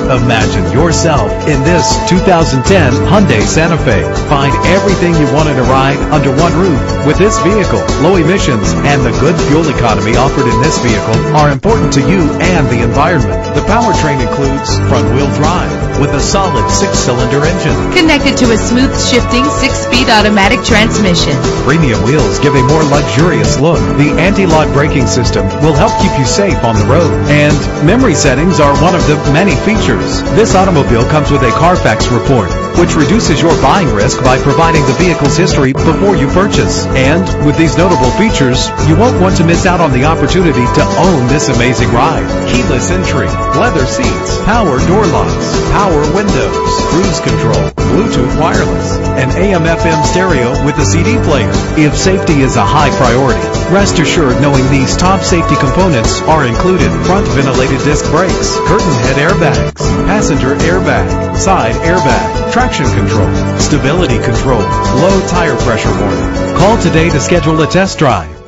Imagine yourself in this 2010 Hyundai Santa Fe. Find everything you want in a ride under one roof with this vehicle. Low emissions and the good fuel economy offered in this vehicle are important to you and the environment. The powertrain includes front-wheel drive with a solid 6-cylinder engine. Connected to a smooth shifting 6-speed automatic transmission. Premium wheels give a more luxurious look. The anti-lock braking system will help keep you safe on the road. And memory settings are one of the many features. This automobile comes with a Carfax report, which reduces your buying risk by providing the vehicle's history before you purchase. And with these notable features, you won't want to miss out on the opportunity to own this amazing ride. Keyless entry, leather seats, power door locks, power windows, cruise control, Bluetooth wireless, an AM/FM stereo with a CD player. If safety is a high priority, rest assured knowing these top safety components are included: front ventilated disc brakes, curtain head airbags, passenger airbag, side airbag, traction control, stability control, low tire pressure warning. Call today to schedule a test drive.